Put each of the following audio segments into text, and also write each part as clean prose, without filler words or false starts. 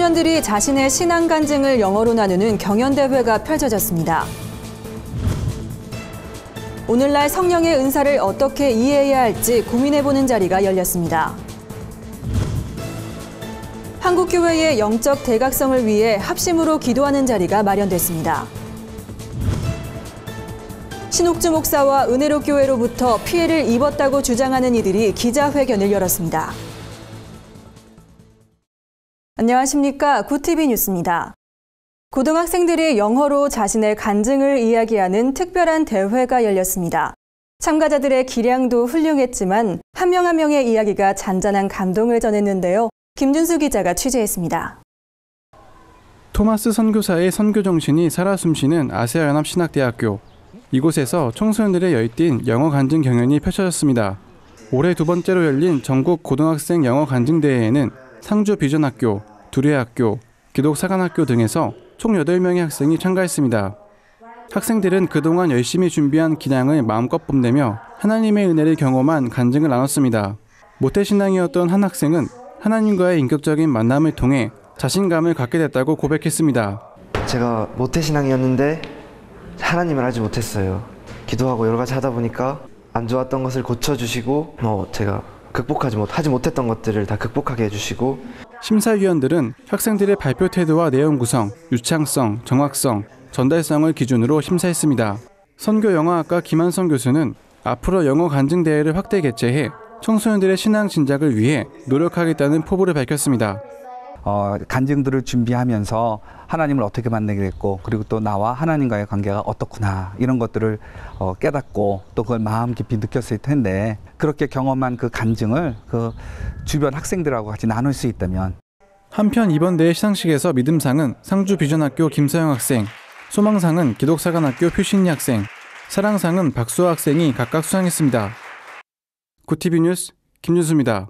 청소년들이 자신의 신앙 간증을 영어로 나누는 경연대회가 펼쳐졌습니다. 오늘날 성령의 은사를 어떻게 이해해야 할지 고민해보는 자리가 열렸습니다. 한국교회의 영적 대각성을 위해 합심으로 기도하는 자리가 마련됐습니다. 신옥주 목사와 은혜로 교회로부터 피해를 입었다고 주장하는 이들이 기자회견을 열었습니다. 안녕하십니까. 구TV 뉴스입니다. 고등학생들이 영어로 자신의 간증을 이야기하는 특별한 대회가 열렸습니다. 참가자들의 기량도 훌륭했지만 한 명 한 명의 이야기가 잔잔한 감동을 전했는데요. 김준수 기자가 취재했습니다. 토마스 선교사의 선교 정신이 살아 숨쉬는 아시아연합신학대학교. 이곳에서 청소년들의 열띤 영어 간증 경연이 펼쳐졌습니다. 올해 두 번째로 열린 전국 고등학생 영어 간증 대회에는 상주 비전학교, 두레학교, 기독사관학교 등에서 총 8명의 학생이 참가했습니다. 학생들은 그동안 열심히 준비한 기량을 마음껏 뽐내며 하나님의 은혜를 경험한 간증을 나눴습니다. 모태신앙이었던 한 학생은 하나님과의 인격적인 만남을 통해 자신감을 갖게 됐다고 고백했습니다. 제가 모태신앙이었는데 하나님을 알지 못했어요. 기도하고 여러 가지 하다 보니까 안 좋았던 것을 고쳐주시고 제가 하지 못했던 것들을 다 극복하게 해주시고. 심사위원들은 학생들의 발표 태도와 내용 구성, 유창성, 정확성, 전달성을 기준으로 심사했습니다. 선교영어학과 김한성 교수는 앞으로 영어 간증 대회를 확대 개최해 청소년들의 신앙 진작을 위해 노력하겠다는 포부를 밝혔습니다. 간증들을 준비하면서 하나님을 어떻게 만나게 됐고, 그리고 또 나와 하나님과의 관계가 어떻구나, 이런 것들을 깨닫고 또 그걸 마음 깊이 느꼈을 텐데, 그렇게 경험한 그 간증을 그 주변 학생들하고 같이 나눌 수 있다면. 한편 이번 대회 시상식에서 믿음상은 상주 비전학교 김서영 학생, 소망상은 기독사관학교 표신희 학생, 사랑상은 박수호 학생이 각각 수상했습니다. 구TV 뉴스 김준수입니다.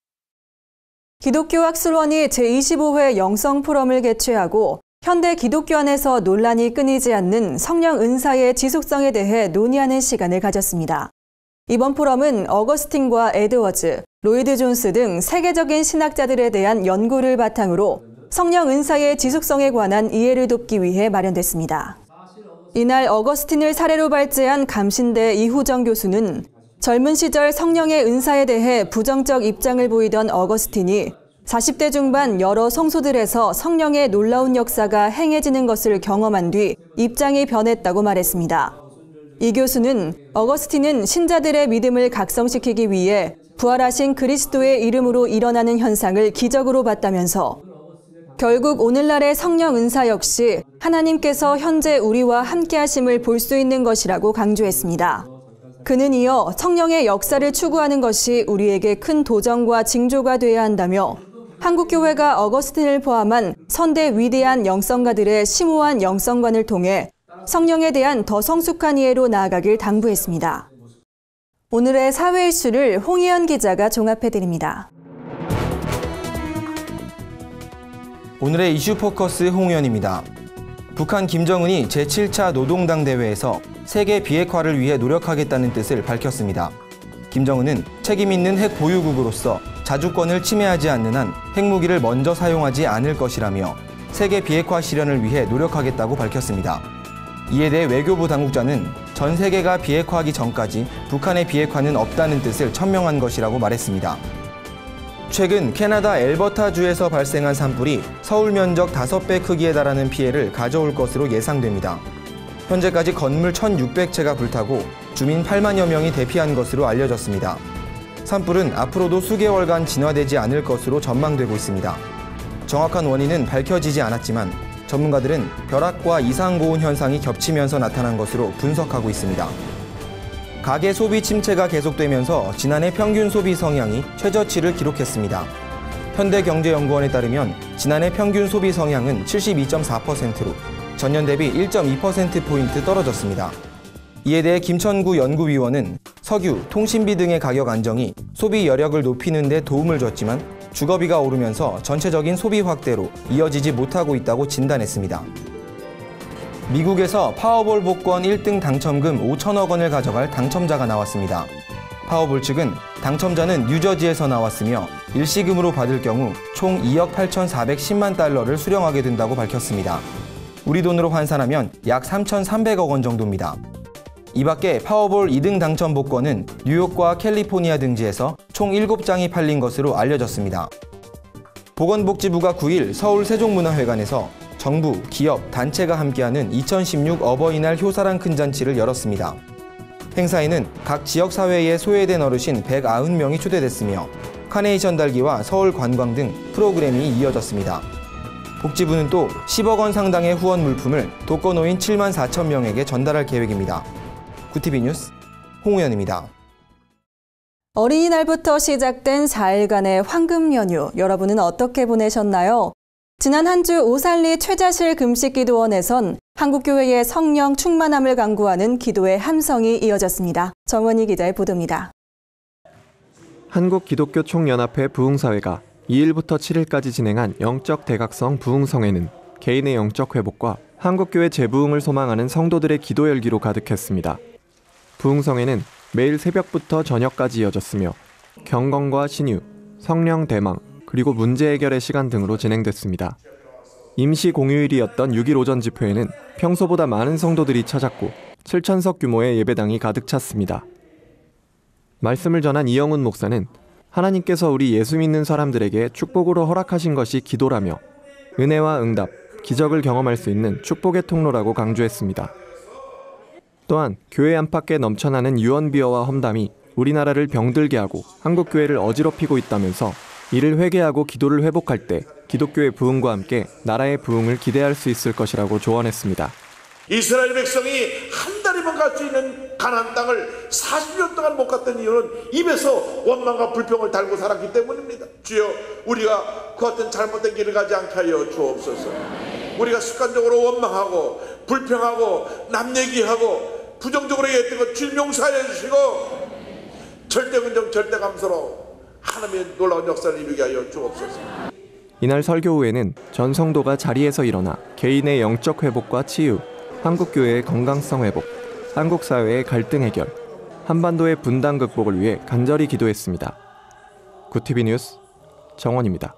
기독교 학술원이 제25회 영성 포럼을 개최하고 현대 기독교 안에서 논란이 끊이지 않는 성령 은사의 지속성에 대해 논의하는 시간을 가졌습니다. 이번 포럼은 어거스틴과 에드워즈, 로이드 존스 등 세계적인 신학자들에 대한 연구를 바탕으로 성령 은사의 지속성에 관한 이해를 돕기 위해 마련됐습니다. 이날 어거스틴을 사례로 발제한 감신대 이후정 교수는 젊은 시절 성령의 은사에 대해 부정적 입장을 보이던 어거스틴이 40대 중반 여러 성소들에서 성령의 놀라운 역사가 행해지는 것을 경험한 뒤 입장이 변했다고 말했습니다. 이 교수는 어거스틴은 신자들의 믿음을 각성시키기 위해 부활하신 그리스도의 이름으로 일어나는 현상을 기적으로 봤다면서 결국 오늘날의 성령 은사 역시 하나님께서 현재 우리와 함께 하심을 볼 수 있는 것이라고 강조했습니다. 그는 이어 성령의 역사를 추구하는 것이 우리에게 큰 도전과 징조가 되어야 한다며 한국교회가 어거스틴을 포함한 선대 위대한 영성가들의 심오한 영성관을 통해 성령에 대한 더 성숙한 이해로 나아가길 당부했습니다. 오늘의 사회 이슈를 홍희연 기자가 종합해드립니다. 오늘의 이슈 포커스 홍희연입니다. 북한 김정은이 제7차 노동당 대회에서 세계 비핵화를 위해 노력하겠다는 뜻을 밝혔습니다. 김정은은 책임 있는 핵 보유국으로서 자주권을 침해하지 않는 한 핵무기를 먼저 사용하지 않을 것이라며 세계 비핵화 실현을 위해 노력하겠다고 밝혔습니다. 이에 대해 외교부 당국자는 전 세계가 비핵화하기 전까지 북한의 비핵화는 없다는 뜻을 천명한 것이라고 말했습니다. 최근 캐나다 엘버타주에서 발생한 산불이 서울 면적 5배 크기에 달하는 피해를 가져올 것으로 예상됩니다. 현재까지 건물 1,600채가 불타고 주민 8만여 명이 대피한 것으로 알려졌습니다. 산불은 앞으로도 수개월간 진화되지 않을 것으로 전망되고 있습니다. 정확한 원인은 밝혀지지 않았지만 전문가들은 벼락과 이상고온 현상이 겹치면서 나타난 것으로 분석하고 있습니다. 가계 소비 침체가 계속되면서 지난해 평균 소비 성향이 최저치를 기록했습니다. 현대경제연구원에 따르면 지난해 평균 소비 성향은 72.4%로 전년 대비 1.2%포인트 떨어졌습니다. 이에 대해 김천구 연구위원은 석유, 통신비 등의 가격 안정이 소비 여력을 높이는 데 도움을 줬지만 주거비가 오르면서 전체적인 소비 확대로 이어지지 못하고 있다고 진단했습니다. 미국에서 파워볼 복권 1등 당첨금 5천억 원을 가져갈 당첨자가 나왔습니다. 파워볼 측은 당첨자는 뉴저지에서 나왔으며 일시금으로 받을 경우 총 2억 8,410만 달러를 수령하게 된다고 밝혔습니다. 우리 돈으로 환산하면 약 3,300억 원 정도입니다. 이 밖에 파워볼 2등 당첨 복권은 뉴욕과 캘리포니아 등지에서 총 7장이 팔린 것으로 알려졌습니다. 보건복지부가 9일 서울 세종문화회관에서 정부, 기업, 단체가 함께하는 2016 어버이날 효사랑 큰 잔치를 열었습니다. 행사에는 각 지역사회에 소외된 어르신 190명이 초대됐으며 카네이션 달기와 서울 관광 등 프로그램이 이어졌습니다. 복지부는 또 10억 원 상당의 후원 물품을 독거노인 7만 4천 명에게 전달할 계획입니다. 구티비 뉴스 홍우연입니다. 어린이날부터 시작된 4일간의 황금 연휴, 여러분은 어떻게 보내셨나요? 지난 한 주 오살리 최자실 금식기도원에선 한국교회의 성령 충만함을 강구하는 기도의 함성이 이어졌습니다. 정원희 기자의 보도입니다. 한국기독교총연합회 부흥사회가 2일부터 7일까지 진행한 영적 대각성 부흥성회는 개인의 영적 회복과 한국교회 재부흥을 소망하는 성도들의 기도 열기로 가득했습니다. 부흥성회는 매일 새벽부터 저녁까지 이어졌으며 경건과 신유, 성령 대망, 그리고 문제 해결의 시간 등으로 진행됐습니다. 임시 공휴일이었던 6일 오전 집회에는 평소보다 많은 성도들이 찾았고 7,000석 규모의 예배당이 가득 찼습니다. 말씀을 전한 이영훈 목사는 하나님께서 우리 예수 믿는 사람들에게 축복으로 허락하신 것이 기도라며 은혜와 응답, 기적을 경험할 수 있는 축복의 통로라고 강조했습니다. 또한 교회 안팎에 넘쳐나는 유언비어와 험담이 우리나라를 병들게 하고 한국교회를 어지럽히고 있다면서 이를 회개하고 기도를 회복할 때 기독교의 부흥과 함께 나라의 부흥을 기대할 수 있을 것이라고 조언했습니다. 이스라엘 백성이 한 달이면 갈 수 있는 가나안 땅을 40년 동안 못 갔던 이유는 입에서 원망과 불평을 달고 살았기 때문입니다. 주여, 우리가 그 어떤 잘못된 길을 가지 않게 하여 주옵소서. 우리가 습관적으로 원망하고 불평하고 남 얘기하고 부정적으로 얘기했던 것 주님 용서하여 주시고 절대긍정 절대감사로 하나님의 놀라운 역사를 이루게 하여 주옵소서. 이날 설교 후에는 전 성도가 자리에서 일어나 개인의 영적 회복과 치유, 한국교회의 건강성 회복, 한국사회의 갈등 해결, 한반도의 분단 극복을 위해 간절히 기도했습니다. 구티비 뉴스 정원입니다.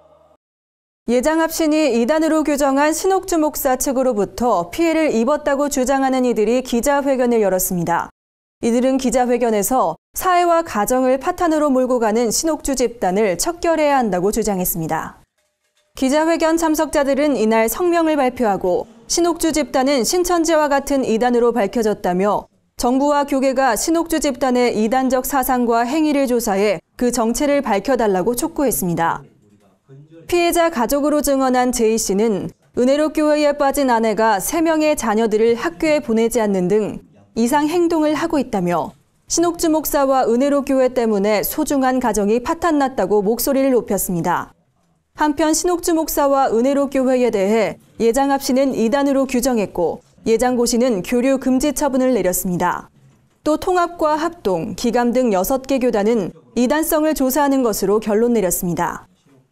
예장합신이 이단으로 규정한 신옥주 목사 측으로부터 피해를 입었다고 주장하는 이들이 기자회견을 열었습니다. 이들은 기자회견에서 사회와 가정을 파탄으로 몰고 가는 신옥주 집단을 척결해야 한다고 주장했습니다. 기자회견 참석자들은 이날 성명을 발표하고 신옥주 집단은 신천지와 같은 이단으로 밝혀졌다며 정부와 교계가 신옥주 집단의 이단적 사상과 행위를 조사해 그 정체를 밝혀달라고 촉구했습니다. 피해자 가족으로 증언한 제이 씨는 은혜로 교회에 빠진 아내가 3명의 자녀들을 학교에 보내지 않는 등 이상 행동을 하고 있다며 신옥주 목사와 은혜로 교회 때문에 소중한 가정이 파탄났다고 목소리를 높였습니다. 한편 신옥주 목사와 은혜로 교회에 대해 예장합신은 이단으로 규정했고 예장고시는 교류 금지 처분을 내렸습니다. 또 통합과 합동, 기감 등 6개 교단은 이단성을 조사하는 것으로 결론 내렸습니다.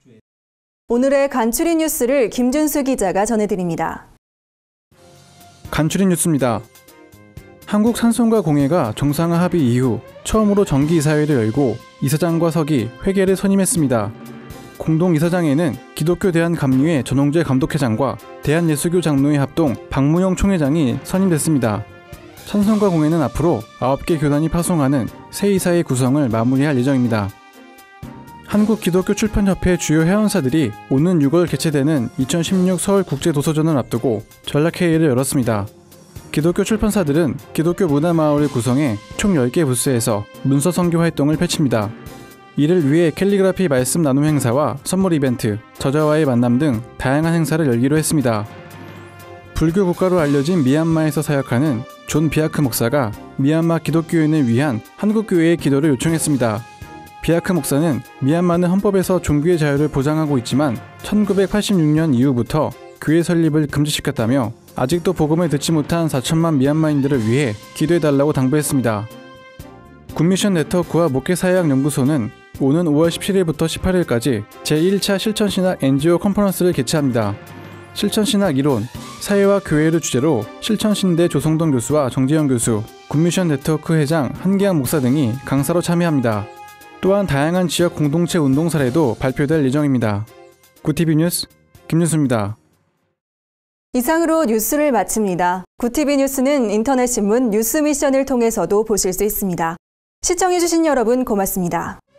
오늘의 간추린 뉴스를 김준수 기자가 전해드립니다. 간추린 뉴스입니다. 한국산송가공회가 정상화 합의 이후 처음으로 정기이사회를 열고 이사장과 서기, 회계를 선임했습니다. 공동이사장에는 기독교 대한감리회 전홍재 감독회장과 대한예수교 장로회 합동 박무영 총회장이 선임됐습니다. 산송가공회는 앞으로 9개 교단이 파송하는 새 이사회 구성을 마무리할 예정입니다. 한국기독교출판협회 주요 회원사들이 오는 6월 개최되는 2016 서울국제도서전을 앞두고 전략회의를 열었습니다. 기독교 출판사들은 기독교 문화마을을 구성해 총 10개 부스에서 문서 선교 활동을 펼칩니다. 이를 위해 캘리그라피 말씀 나눔 행사와 선물 이벤트, 저자와의 만남 등 다양한 행사를 열기로 했습니다. 불교 국가로 알려진 미얀마에서 사역하는 존 비아크 목사가 미얀마 기독교인을 위한 한국교회의 기도를 요청했습니다. 비아크 목사는 미얀마는 헌법에서 종교의 자유를 보장하고 있지만 1986년 이후부터 교회 설립을 금지시켰다며 아직도 복음을 듣지 못한 4천만 미얀마인들을 위해 기도해달라고 당부했습니다. 굿미션 네트워크와 목회사회학연구소는 오는 5월 17일부터 18일까지 제1차 실천신학 NGO 컨퍼런스를 개최합니다. 실천신학 이론, 사회와 교회를 주제로 실천신대 조성동 교수와 정재영 교수, 굿미션 네트워크 회장 한기환 목사 등이 강사로 참여합니다. 또한 다양한 지역 공동체 운동 사례도 발표될 예정입니다. 구TV 뉴스 김윤수입니다. 이상으로 뉴스를 마칩니다. 구TV 뉴스는 인터넷 신문 뉴스 미션을 통해서도 보실 수 있습니다. 시청해주신 여러분 고맙습니다.